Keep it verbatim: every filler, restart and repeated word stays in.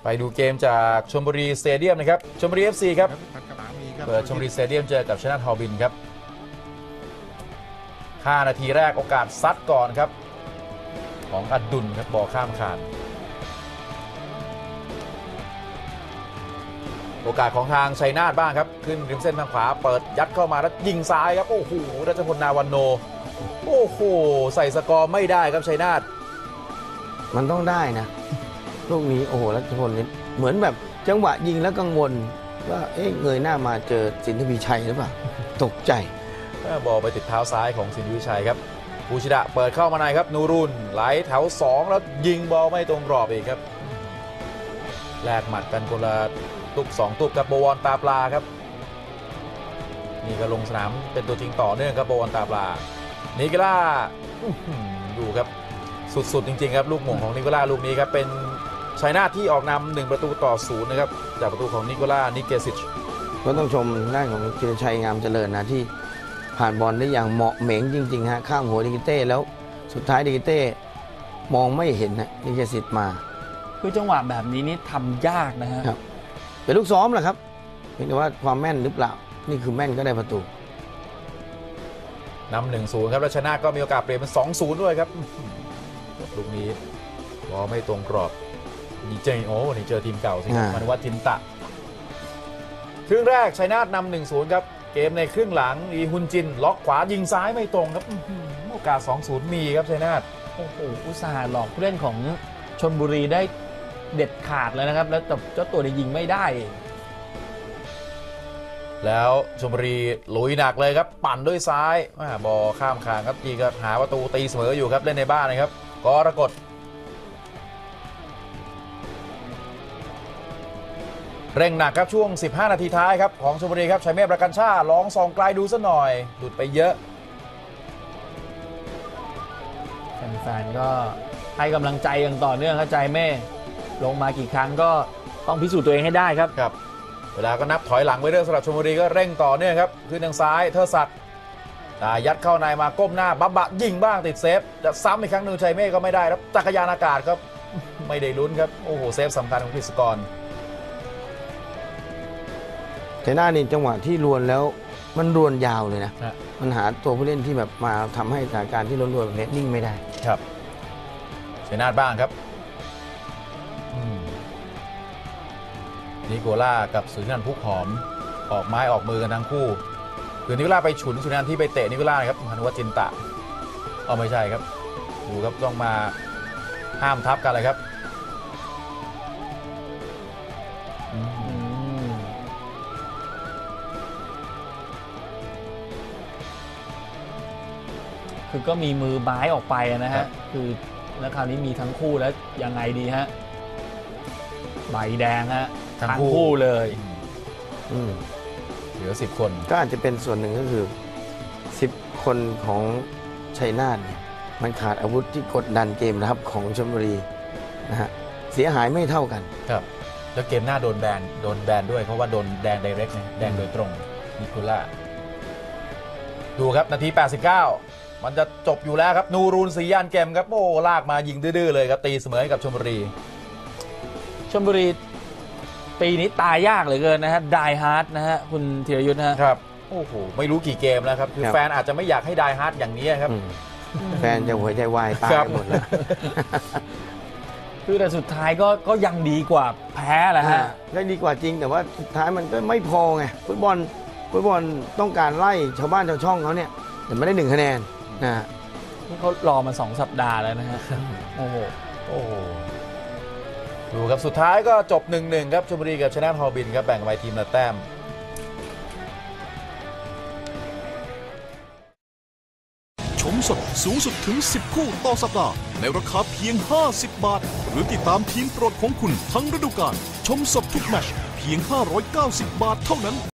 ไปดูเกมจากชลบุรีสเตเดียมนะครับชลบุรี เอฟ ซี ครับเปิดชลบุรีสเตเดียมเจอกับชนะทอบินครับห้านาทีแรกโอกาสซัดก่อนครับของอดุลครับบอลข้ามคานโอกาสของทางชัยนาทบ้างครับขึ้นริมเส้นทางขวาเปิดยัดเข้ามาแล้วยิงซ้ายครับโอ้โหรัชพลนาวันโนโอ้โหใส่สกอร์ไม่ได้ครับชัยนาทมันต้องได้นะลูกนี้โอ้โหรัชพลนี่เหมือนแบบจังหวะยิงแล้วกังวลว่าเอ๊ะเงยหน้ามาเจอสินทวีชัยหรือเปล่าตกใจบอลไปติดเท้าซ้ายของสินทวีชัยครับภูชิดะเปิดเข้ามาในครับนูรุนไหลแถวสองแล้วยิงบอลไม่ตรงกรอบอีกครับแลกหมัดกันคนละตุกสองตุกกับโบวอนตาปลาครับนี่ก็ลงสนามเป็นตัวจริงต่อเนื่องครับโบวอนตาปลานิโคล่าดูครับสุดๆจริงๆครับลูกหม่งของนิโคล่าลูกนี้ครับเป็นชัยนาทที่ออกนำหนึ่งประตูต่อศูนย์นะครับจากประตูของนิโคล่านิเกซิชก็ต้องชมด้านของธีรชัยงามเจริญนะที่ผ่านบอลได้อย่างเหมาะเหม่งจริงๆฮะข้ามหัวดิกิเต้แล้วสุดท้ายดิกิเต้มองไม่เห็นนะนิเกซิชมาคือจังหวะแบบนี้นี่ทำยากนะฮะเป็นลูกซ้อมแหละครับเพียงแต่ว่าความแม่นหรือเปล่านี่คือแม่นก็ได้ประตูนำหนึ่งศูนย์ครับแล้วชนะก็มีโอกาสเปลี่ยนเป็นสองศูนย์ด้วยครับลูกนี้บอลไม่ตรงกรอบนี่เจโอ้นี่เจอทีมเก่าสิครับมานวัตจินตะครึ่งแรกชัยนาทนำหนึ่งศูนย์ครับเกมในครึ่งหลังอีฮุนจินล็อกขวายิงซ้ายไม่ตรงครับโอกาส สองศูนย์ มีครับชัยนาทโอ้โหอุตส่าห์หลอกผู้เล่นของชลบุรีได้เด็ดขาดเลยนะครับแล้วแต่เจ้าตัวได้ยิงไม่ได้แล้วชลบุรีลุยหนักเลยครับปั่นด้วยซ้ายบอลข้ามคานครับจีก็หาประตูตีเสมออยู่ครับเล่นในบ้านนะครับกรกฎเร่งหนักครับช่วงสิบห้านาทีท้ายครับของชลบุรีครับชัยเมฆประกันชาลองส่องไกลดูซะหน่อยหลุดไปเยอะแฟนๆก็ให้กำลังใจอย่างต่อเนื่องครับใจเมฆลงมากี่ครั้งก็ต้องพิสูจน์ตัวเองให้ได้ครับครับเวลาก็นับถอยหลังไปเรื่อยสำหรับชลบุรีก็เร่งต่อเนื่องครับขึ้นทางซ้ายเทอศักดิ์แต่ยัดเข้าในมาก้มหน้าบับบะยิงบ้างติดเซฟจะซ้ำอีกครั้งหนึ่งชัยเมฆก็ไม่ได้ครับจักรยานอากาศครับไม่ได้ลุ้นครับโอ้โหเซฟสำคัญของกฤษกรแต่หน้านี่จังหวะที่รวนแล้วมันรวนยาวเลยนะมันหาตัวผู้เล่นที่แบบมาทำให้สถานการณ์ที่รวนๆแบบนี้นิ่งไม่ได้ครับชัยนาทบ้างครับนิโคล่ากับสุนินันท์พุกหอมออกไม้ออกมือกันทั้งคู่คือนิโคล่าไปฉุนสุนินันท์ที่ไปเตะนิโคล่าครับมานวัตจินตะเอาไม่ใช่ครับดูครับต้องมาห้ามทับกันเลยครับคือก็มีมือบ้ายออกไปนะฮะคือแล้วคราวนี้มีทั้งคู่แล้วยังไงดีฮะใบแดงฮะทั้งคู่เลยเหลือสิบคนก็อาจจะเป็นส่วนหนึ่งก็คือสิบคนของชัยนาทเนี่ยมันขาดอาวุธที่กดดันเกมรับของชลบุรีนะฮะเสียหายไม่เท่ากันครับแล้วเกมหน้าโดนแบนโดนแบนด้วยเพราะว่าโดนแดงไดเรกแดงโดยตรงนิโคล่าดูครับนาทีแปดสิบเก้ามันจะจบอยู่แล้วครับนูรูนสีย่านเกมครับโอ้ลากมายิงดื้อๆเลยครับตีเสมอให้กับชลบุรีชลบุรีปีนี้ตายยากเหลือเกินนะฮะไดฮาร์ดนะฮะคุณธีรยุทธ์นะครับโอ้โหไม่รู้กี่เกมแล้วครับคือแฟนอาจจะไม่อยากให้ไดฮาร์ดอย่างนี้ครับแฟนจะหัวใจวายตายหมดแล้วคือแต่สุดท้ายก็ก็ยังดีกว่าแพ้แหละฮะก็ดีกว่าจริงแต่ว่าสุดท้ายมันก็ไม่พอไงฟุตบอลฟุตบอลต้องการไล่ชาวบ้านชาวช่องเขาเนี่ยแต่ไม่ได้หนึ่งคะแนนนะนี่เขารอมาสองสัปดาห์แล้วนะฮะโอ้โหโอ้โหดูครับสุดท้ายก็จบ หนึ่งหนึ่ง ครับชลบุรีกับชนะทอบินครับแบ่งไว้ทีมละแต้มชมสดสูงสุดถึงสิบคู่ต่อสัปดาห์ในราคาเพียงห้าสิบบาทหรือติดตามทีมโปรดของคุณทั้งฤดูกาลชมสดทุกแมตช์เพียงห้าร้อยเก้าสิบบาทเท่านั้น